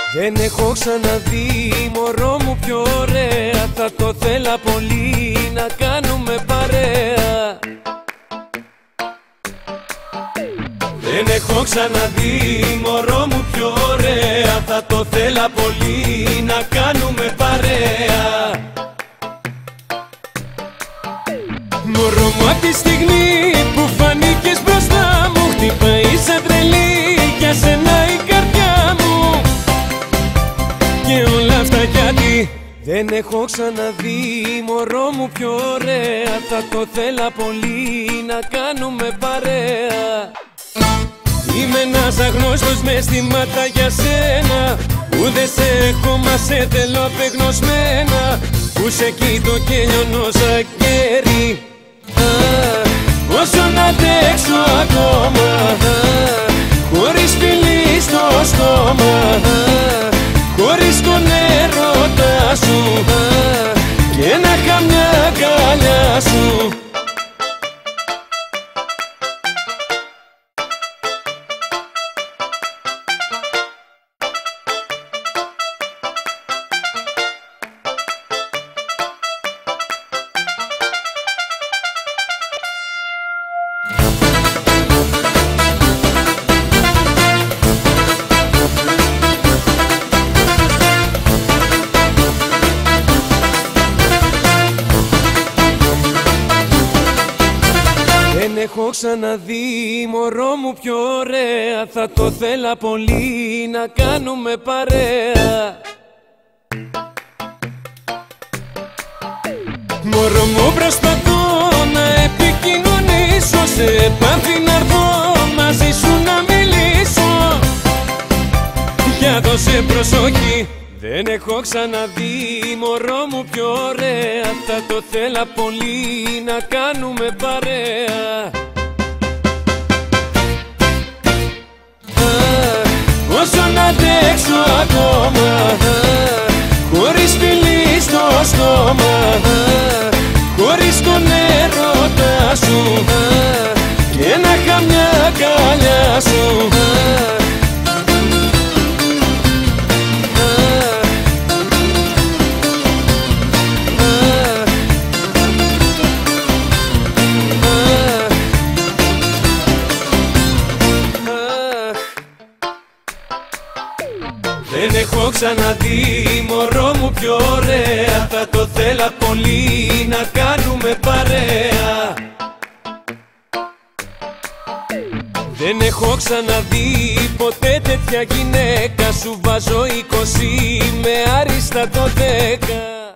Δεν έχω ξαναδεί μωρό μου πιο ωραία. Θα το θέλα πολύ να κάνουμε παρέα. Δεν έχω ξαναδεί μωρό μου πιο ωραία. Θα το θέλα πολύ να κάνουμε παρέα. Μωρό μου απ' τη στιγμή που φανήκες μπροστά μου, χτυπάει σαν τρελή για σένα η καρδιά μου. Και όλα αυτά γιατί δεν έχω ξαναδεί μωρό μου πιο ωραία. Θα το θέλα πολύ να κάνουμε παρέα. Είμαι ένας αγνώστος με αισθήματα για σένα, που δεν σε έχω μα σε θέλω απεγνωσμένα. Που σε κοιτώ και λιώνω σαν κέρι. Όσο να αντέξω ακόμα, χωρίς φιλί στο στόμα, χωρίς τον έρωτα σου και να είχα μια αγκαλιά σου. Δεν έχω ξαναδεί μωρό μου πιο ωραία. Θα το θέλα πολύ να κάνουμε παρέα. Μωρό μου προσπαθώ να επικοινωνήσω, σε επαφή να έρθω μαζί σου να μιλήσω. Για δώσε προσοχή. Δεν έχω ξαναδεί μωρό μου πιο ωραία. Θα το θέλα πολύ να κάνουμε παρέα. Όσο να αντέξω ακόμα, χωρίς φιλί στο στόμα, χωρίς τον έρωτα σου και να είχα μια αγκαλιά σου. Δεν έχω ξαναδεί μωρό μου πιο ωραία. Θα το θέλα πολύ να κάνουμε παρέα. Δεν έχω ξαναδεί ποτέ τέτοια γυναίκα. Σου βάζω 20 με άριστα το 10.